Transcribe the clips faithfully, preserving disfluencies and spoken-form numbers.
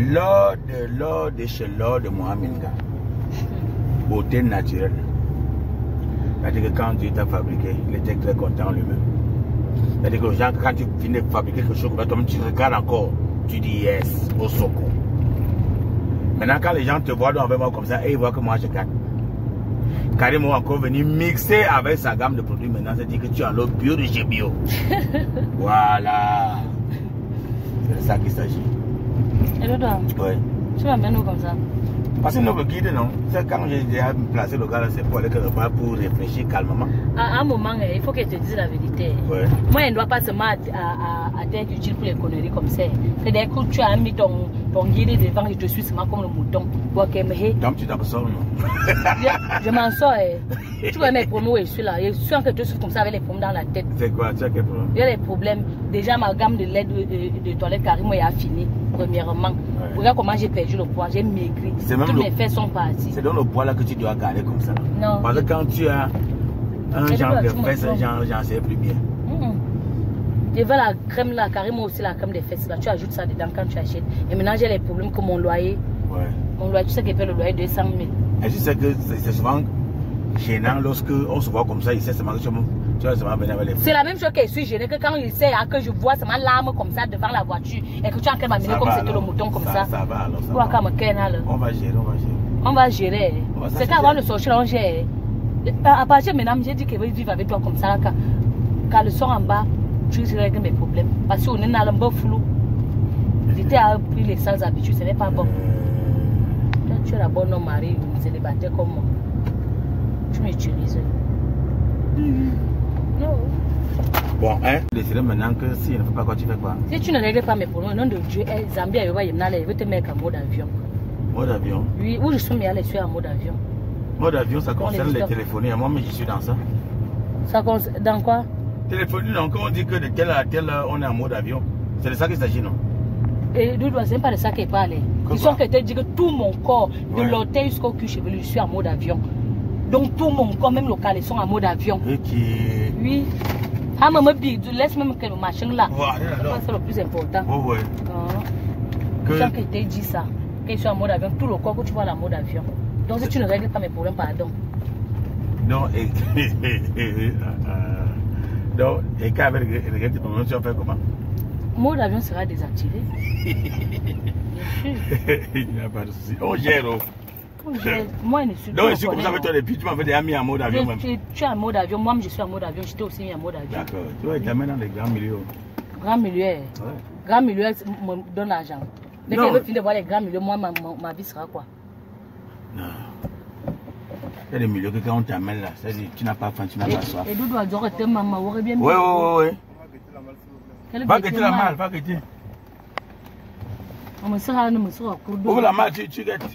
L'or de l'or de chez l'or de Mohamed Ga. Beauté naturelle. C'est-à-dire que quand Dieu t'a fabriqué, il était très content lui-même. C'est-à-dire que gens, quand tu finis de fabriquer quelque chose, tu regardes encore, tu dis yes, au soko. Maintenant, quand les gens te voient avec moi comme ça, et ils voient que moi je gagne. Karim est encore venu mixer avec sa gamme de produits. Maintenant, c'est-à-dire que tu as l'eau bio de chez bio. Voilà. C'est de ça qu'il s'agit. Et le doigt? Oui. Tu m'amènes où comme ça? Parce que notre guide, non. C'est quand j'ai déjà placé le gars là, c'est pour aller quelque part pour réfléchir calmement. À un moment, il faut qu'elle te dise la vérité. Ouais. Moi, elle ne doit pas se mettre à, à, à t'être utile pour les conneries comme ça. C'est des coups, tu as mis ton, ton guide devant et je te suis seulement comme le mouton. Donc tu t'absors, non? Je, je m'en sors. Eh. Tu vois mes problèmes où je suis là. Je suis que tu suis comme ça avec les problèmes dans la tête. C'est quoi? Tu as quel problème? Il y a des problèmes. Déjà, ma gamme de lait de, de, de toilette Karim a fini, premièrement. Ouais. Regarde comment j'ai perdu le poids, j'ai maigri. Tous mes fesses sont partis. C'est dans le poids là que tu dois garder comme ça. Non. Parce que quand tu as un genre de fesses, j'en sais plus bien. Et voilà la crème là, carrément aussi la crème des fesses là. Tu ajoutes ça dedans quand tu achètes. Et maintenant j'ai les problèmes que mon loyer. Ouais. Mon loyer, tu sais qu'il paie le loyer de deux cent mille. Et tu sais que c'est souvent gênant lorsque on se voit comme ça, il sait seulement que tu vas seulement venir avec les. C'est la même chose que je suis gênée que quand il sait que je vois seulement l'arme comme ça devant la voiture et que tu es en train de m'amener comme c'était le mouton comme ça. Ça va alors. Ça va. On va gérer, on va gérer. On va gérer. C'est qu'avant de sortir, on gère. À partir de maintenant, j'ai dit qu'elle veut vivre avec toi comme ça. Quand le son en bas, tu règles mes problèmes. Parce qu'on est dans le bon flou. J'étais à pris les sales habitudes, ce n'est pas bon. Quand tu es la bonne homme mari, célibataire comme moi, tu m'utilises. Non. Bon, hein, décidez maintenant que si il ne fait pas quoi, tu fais quoi? Si tu ne règles pas mes problèmes, au nom de Dieu, Zambia, il veut te mettre en mode avion. Mode avion? Oui, où je suis, mais je suis en mode avion. Mode avion, ça concerne les, les téléphonies. Moi, mais je suis dans ça. Ça concerne dans quoi? Téléphonie, donc on dit que de telle à telle on est en mode avion. C'est de ça qu'il s'agit, non? Et d'où doit c'est pas de ça qu'il parle. Ils sont que te dit que tout mon corps, de ouais. l'orteil jusqu'au cul chevelu, je suis en mode avion. Donc tout mon corps, même le calé, sont en mode avion. Ok. Oui. Ah, maman, laisse même que le machin là. Ouais, c'est le plus important. Oh, ouais. Ah. Que... Ils sont que te dit ça. Qu'ils sont en mode avion, tout le corps que tu vois en mode avion. Donc si tu ne règles pas mes problèmes, pardon. Non, et. Donc, et quand avec les tes problèmes, tu vas faire comment? Mode avion sera désactivé. Il n'y a pas de souci. On gère. On gère. Moi, je ne suis pas. Donc, je suis comme ça avec toi depuis, tu m'avais déjà mis en mode avion. Je, même. Tu, tu es en mode avion, moi, je suis en mode avion, j'étais aussi mis en mode avion. D'accord. Tu vois, il t'amène dans les grands milieux. Grands milieux. Ouais. Grands milieux me donne l'argent. Dès qu'elle veut finir de voir les grands milieux, moi, ma, ma, ma vie sera quoi? Non. Il y a des milieux que quand on t'amène là, c'est-à-dire tu n'as pas faim, tu n'as pas soif. Et d'où doit dire que maman aurait bien. Oui, oui, oui. Va guetter la malle, va guetter. On me sera, on me sera au cours d'eau. Ouvre la malle, tu, tu guettes.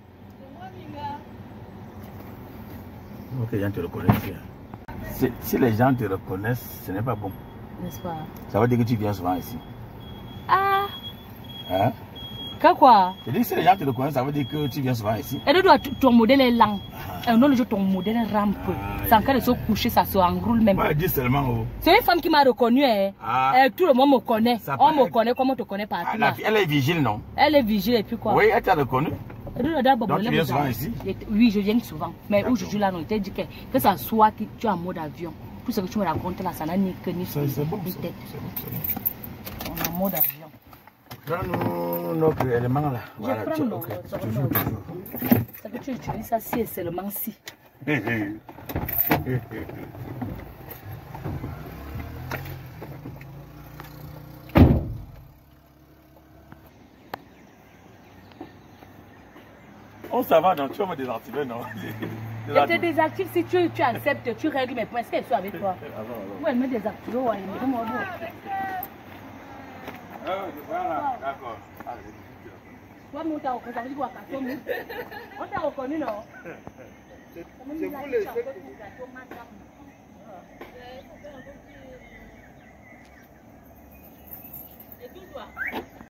Ok, les gens te reconnaissent. Si, si les gens te reconnaissent, ce n'est pas bon. N'est-ce pas? Ça veut dire que tu viens souvent ici. Ah! Hein? Qu'à quoi? Je dis que si les gens te reconnaissent, ça veut dire que tu viens souvent ici. Et de ton modèle est lent. Ah. Et non, le jour ton modèle rampe. Ah, c'est encore de se coucher, ça se enroule même. Moi, je dis seulement. Oh. C'est une femme qui m'a reconnu. Hein. Ah. Et tout le monde me connaît. Ça on me être... connaît comme on te connaît partout. Ah, la... Elle est vigile, non? Elle est vigile et puis quoi? Oui, elle t'a reconnu. Donc tu viens souvent ici? Oui, je viens souvent. Mais où je suis là, non, il t'a dit que, que ça soit que tu es en mode avion. Tout ce que tu me racontes là, ça n'a ni que ni tête. C'est bon, c'est bon. On est en mode avion. Prends notre élément là. Je voilà, prends tu... non, okay. toujours, toujours. C'est que tu utilises ça si et seulement si. On ça va, non? Tu vas me désactiver, non? Je te désactive si tu, tu acceptes, tu règles mes points. Est-ce qu'elle soit avec toi? Oui, elle me désactive. Ouais, elle me voilà, d'accord. Toi, on t'a reconnu, on t'a reconnu, non? C'est vous les seuls. Et tout toi?